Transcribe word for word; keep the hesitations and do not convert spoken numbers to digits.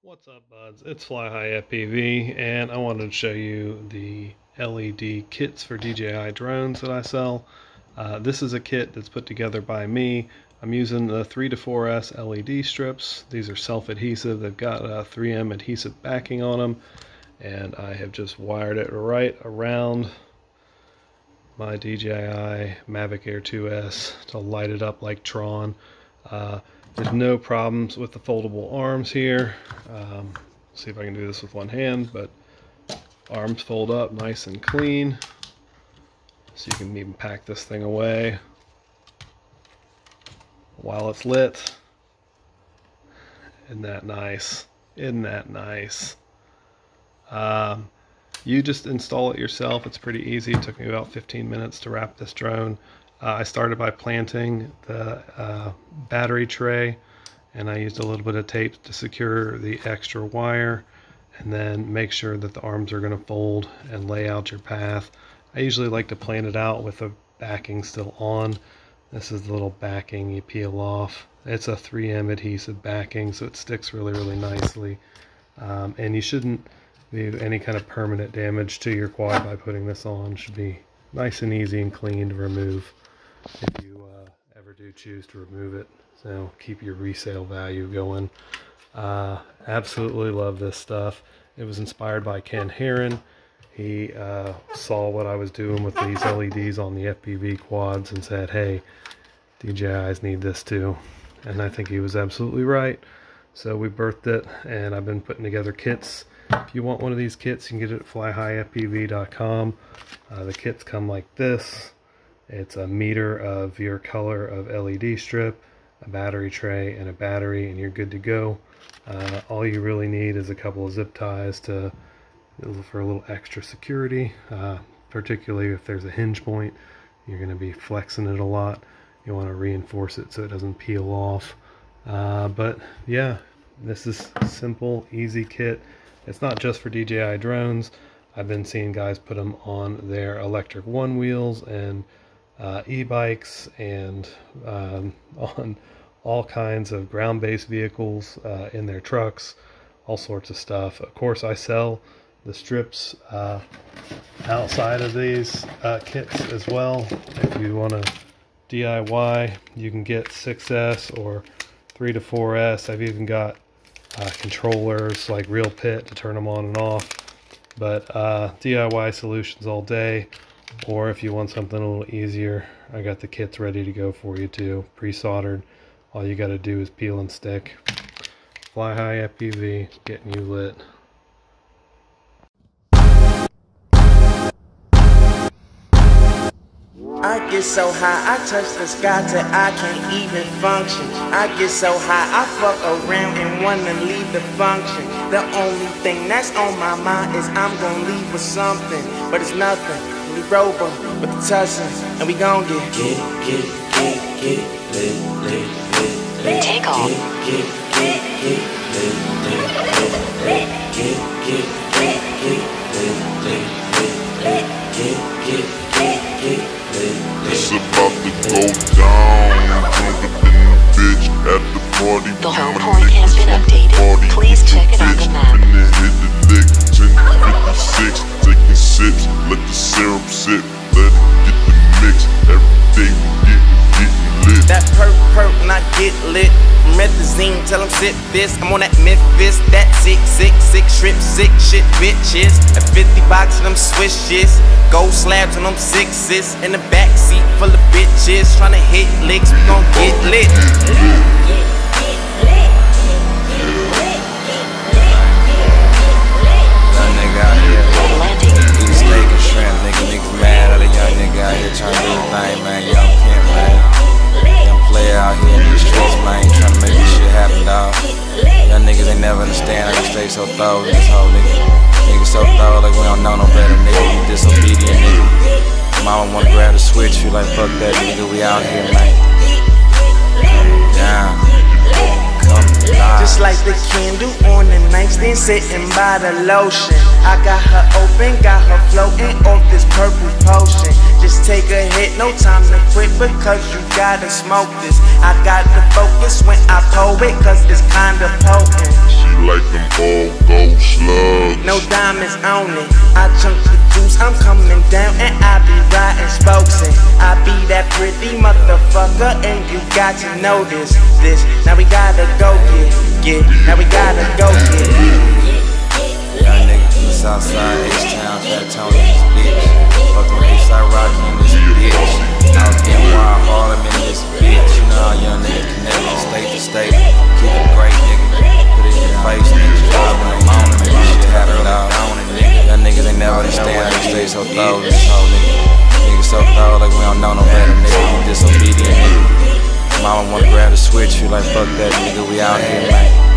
What's up, buds? It's Fly High F P V, and I wanted to show you the L E D kits for D J I drones that I sell. Uh, this is a kit that's put together by me. I'm using the three to four S L E D strips. These are self-adhesive. They've got a three M adhesive backing on them, and I have just wired it right around my D J I Mavic Air two S to light it up like Tron. Uh, There's no problems with the foldable arms here. Um, see if I can do this with one hand, but arms fold up nice and clean. So you can even pack this thing away while it's lit. Isn't that nice? Isn't that nice? Um, you just install it yourself. It's pretty easy. It took me about fifteen minutes to wrap this drone. Uh, I started by planting the uh, battery tray, and I used a little bit of tape to secure the extra wire, and then make sure that the arms are going to fold and lay out your path. I usually like to plant it out with the backing still on. This is the little backing you peel off. It's a three M adhesive backing, so it sticks really, really nicely. Um, and you shouldn't do any kind of permanent damage to your quad by putting this on. It should be nice and easy and clean to remove if you uh, ever do choose to remove it. So keep your resale value going. Uh, absolutely love this stuff. It was inspired by Ken Heron. He uh, saw what I was doing with these L E Ds on the F P V quads and said, hey, D J Is need this too. And I think he was absolutely right. So we birthed it, and I've been putting together kits. If you want one of these kits, you can get it at fly high F P V dot com. Uh, the kits come like this. It's a meter of your color of L E D strip, a battery tray, and a battery, and you're good to go. Uh, all you really need is a couple of zip ties to for a little extra security, uh, particularly if there's a hinge point. You're going to be flexing it a lot. You want to reinforce it so it doesn't peel off. Uh, but yeah, this is a simple, easy kit. It's not just for D J I drones. I've been seeing guys put them on their electric one wheels and uh, e-bikes, and um, on all kinds of ground-based vehicles, uh, in their trucks, all sorts of stuff. Of course, I sell the strips uh, outside of these uh, kits as well. If you want to D I Y, you can get six S or three to four S. I've even got uh, controllers like Real Pit to turn them on and off. But uh, D I Y solutions all day. Or if you want something a little easier, I got the kits ready to go for you too, pre-soldered. All you got to do is peel and stick. Fly High F P V, getting you lit. I get so high, I touch the sky till I can't even function. I get so high, I fuck around and wanna leave the function. The only thing that's on my mind is I'm gonna leave with something, but it's nothing. We roll them with the tussins, and we gon' get get get get get lit lit lit lit. Take off. Get get get get lit lit lit lit. Get get get get lit lit lit. Get get get get lit. It's about to go down. Drunker than a bitch at the party. The whole point has been updated. Please check it on the map. Finna hit the lick. ten fifty-six, taking sips. Let the syrup sip. Let it get the mix. Every day we getting, getting lit. That perk perk when I get lit. Methazine, tell them sip this. I'm on that Memphis. That six six six strip sick shit bitches. A fifty box of them swishes. Gold slabs on them sixes. In the back seat full of bitches. Tryna hit licks, we gon' get lit. Young nigga out here eating steak and shrimp, nigga, niggas mad. Other young nigga out here trying to do his thing, man. Young pimp, man. Young player out here in these streets, man. Trying to make this shit happen, dog. Young niggas ain't never understand how you stay so thorough in this whole nigga. Niggas so thorough like we don't know no better, nigga. You disobedient, nigga. Mama wanna grab the switch, you like fuck that, nigga. We out here, man. Come down. Just like the candle on the nightstand, sitting by the lotion. I got her open, got her floating off this purple potion. Just take a hit, no time to quit, because you gotta smoke this. I got to focus when I pull it, cause it's kinda potent. She like them diamonds on it. I chunk the juice, I'm coming down and I be riding spokes and I be that pretty motherfucker and you got to know this, this. Now we gotta go get, get, now we gotta go get. Young nigga from the south side, H-Town, Fat Tony, this bitch. Fuckin' with Eastside Rocky in this bitch. I was getting wild Harlem in this bitch. You know how young niggas connect from state to state. Keep it great, nigga. Put it in your face, niggas drive when I'm on it. Make this shit happen out on it, nigga. Young niggas ain't never understand how you stay so thorough, this whole nigga. Niggas so thorough like we don't know no better, nigga. You disobedient, nigga. Mama wanna grab the switch, you like fuck that, nigga. We out here, man.